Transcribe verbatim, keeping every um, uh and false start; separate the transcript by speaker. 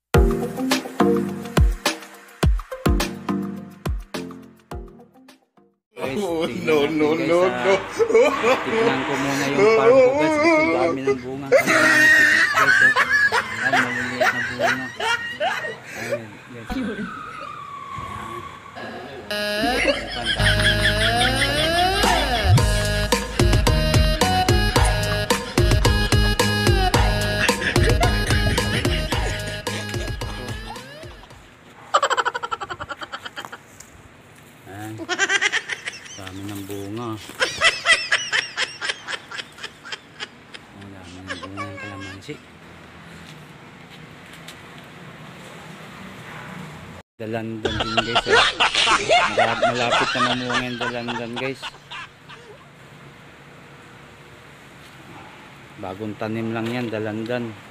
Speaker 1: Oh, no, no, no, no.
Speaker 2: Tignan ko muna yung farm ko guys kasi dami ng bunga. Guys, ay maliliit na bunga. Ayun, guys. Ayan. Dami ng bunga. Ang dami ng bunga ng kalamansi. Dalandan din guys. Eh. Malapit na mamunga yung dalandan guys. Bagong tanim lang yan, dalandan.